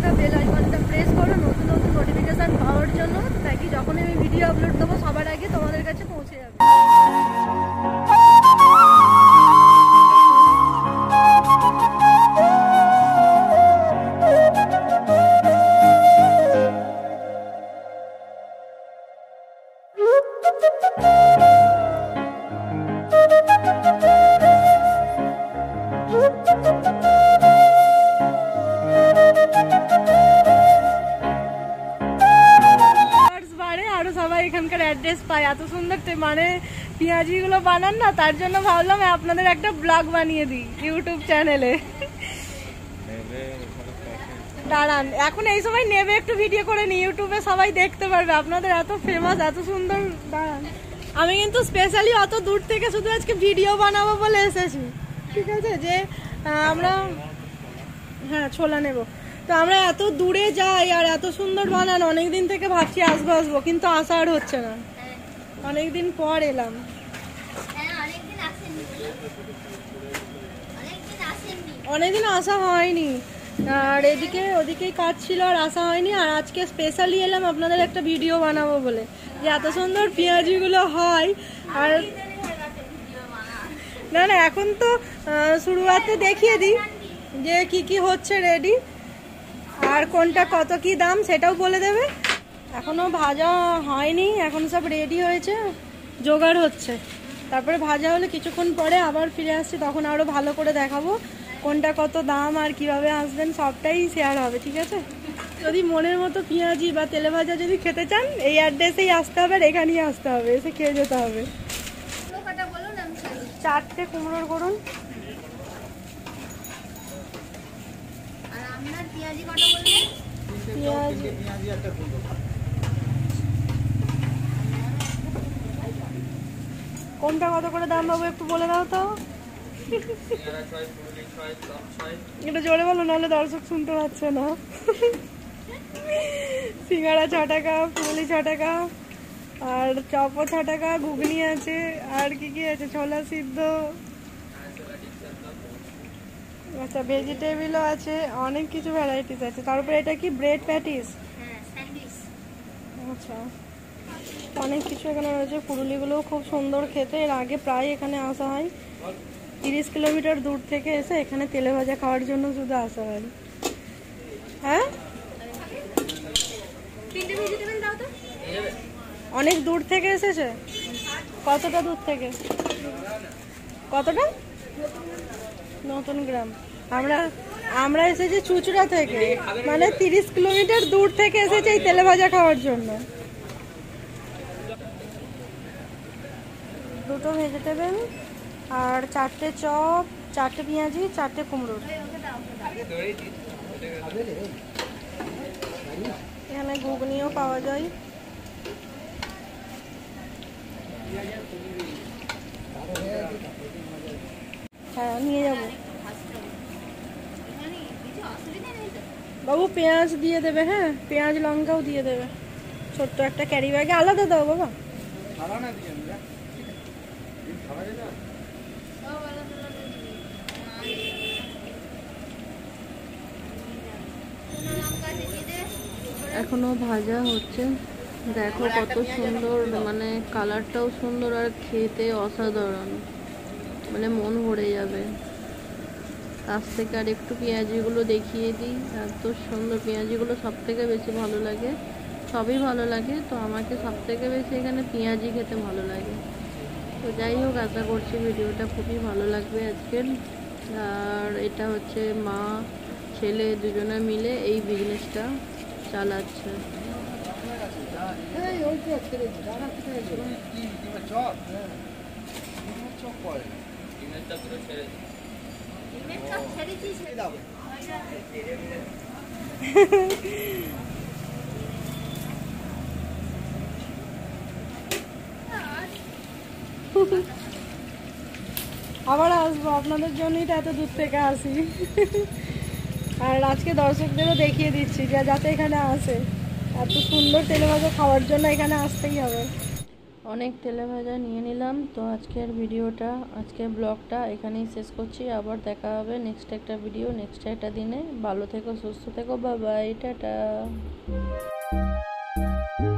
থাকা বেল আইকনটা প্রেস করো নতুন নতুন নোটিফিকেশান পাওয়ার জন্য, তাই যখন আমি ভিডিও আপলোড দেবো সবার আগে তোমাদের কাছে পৌঁছে যাবে। এখানকার অ্যাড্রেস পায় এত সুন্দর মানে পেঁয়াজিগুলো বানান না, তার জন্য ভাবলাম আপনাদের একটা ব্লগ বানিয়ে দিই ইউটিউব চ্যানেলে। দাঁড়ান এখন এই সময় নেবে একটু ভিডিও করে নি, ইউটিউবে সবাই দেখতে পারবে, আপনাদের এত ফেমাস এত সুন্দর। দাঁড়ান আমি কিন্তু স্পেশালি অত দূর থেকে শুধু আজকে ভিডিও বানাবো বলে এসেছি, ঠিক আছে? যে আমরা হ্যাঁ ছোলা নেব, তো আমরা এত দূরে যাই আর এত সুন্দর বানান, অনেকদিন থেকে ভাবছি আসবো আসবো কিন্তু আসা আর হচ্ছে না, অনেকদিন পর এলাম। অনেকদিন আসা হয়নি আর এদিকে ওদিকেই কাজ ছিল আর আসা হয়নি, আর আজকে স্পেশালি এলাম আপনাদের একটা ভিডিও বানাবো বলে, যে এত সুন্দর পেঁয়াজিগুলো হয়। আর না না এখন তো শুরুয়াতে দেখিয়ে দিই যে কি কি হচ্ছে রেডি, আর কোনটা কত কি দাম সেটাও বলে দেবে। এখনো ভাজা হয়নি, এখন সব রেডি হয়েছে, জোগাড় হচ্ছে, তারপরে ভাজা হলে কিছুক্ষণ পরে আবার ফিরে আসছি, তখন আরো ভালো করে দেখাবো কোনটা কত দাম আর কিভাবে আসবেন সবটাই শেয়ার হবে, ঠিক আছে? যদি মনের মতো পেঁয়াজি বা তেলে ভাজা যদি খেতে চান এই অ্যাড্রেসেই আসতে হবে আর এখানেই আসতে হবে, এসে খেয়ে যেতে হবে। 4টে কুমড়োর করুন। কোনটা কত করে দাম বাবু একটু বলে দাও তো, এটা জোরে বলো নাহলে দর্শক শুনতে পাচ্ছে না। সিঙ্গাড়া 6 টাকা, ফুলি 6 টাকা, আর চপও 6 টাকা, ঘুগনি আছে, আর কি কি আছে, ছোলা সিদ্ধ, আচ্ছা ভেজিটেবিলও আছে, অনেক কিছু ভ্যারাইটিস আছে। তারপরে এটা কি ব্রেড প্যাটিস? আচ্ছা অনেক কিছু এখানে রয়েছে। পুরুলিগুলোও খুব সুন্দর খেতে, এর আগে প্রায় এখানে আসা হয়, 30 কিলোমিটার দূর থেকে এসে এখানে তেলে ভাজা খাওয়ার জন্য শুধু আসা হয়। হ্যাঁ অনেক দূর থেকে এসেছে, কতটা দূর থেকে? কতটা? নতুন গ্রাম। আমরা এসেছি চুচড়া থেকে, মানে 30 কিলোমিটার দূর থেকে এসেছে এই তেলে ভাজা খাওয়ার জন্য। 2টো ভেজিটেবল আর 4টে চপ, 4টে পেঁয়াজি, 4টে কুমড়ো। এখানে ঘুগনিও পাওয়া যায়। হ্যাঁ নিয়ে যাবো বাবু, পেঁয়াজ দিয়ে দেবে, হ্যাঁ পেঁয়াজ লঙ্কাও দিয়ে দেবে, ছোট্ট একটা ক্যারি ব্যাগে আলাদা দাও বাবা। এখনো ভাজা হচ্ছে, দেখো কত সুন্দর, মানে কালারটাও সুন্দর আর খেতে অসাধারণ, মানে মন ভরে যাবে। কাছ থেকে আর একটু পেঁয়াজিগুলো দেখিয়ে দিই, এত সুন্দর পেঁয়াজিগুলো সব থেকে বেশি ভালো লাগে, সবই ভালো লাগে, তো আমাকে সব থেকে বেশি এখানে পেঁয়াজি খেতে ভালো লাগে। তো যাই হোক আশা করছি ভিডিওটা খুবই ভালো লাগবে আজকের। আর এটা হচ্ছে মা ছেলে দুজনে মিলে এই বিজনেসটা চালাচ্ছে। আবার আসবো, আপনাদের জন্যই তো এত দূর থেকে আসি। আর আজকে দর্শকদেরও দেখিয়ে দিচ্ছি যে যাতে এখানে আসে, এত সুন্দর তেলে ভাজা খাওয়ার জন্য এখানে আসতেই হবে। অনেক তেলে ভাজা নিয়ে নিলাম। তো আজকের ভিডিওটা, আজকের ব্লগটা এখানেই শেষ করছি। আবার দেখা হবে নেক্সট একটা ভিডিও, নেক্সট একটা দিনে। ভালো থেকো, সুস্থ থেকো, বাই বাই, টাটা।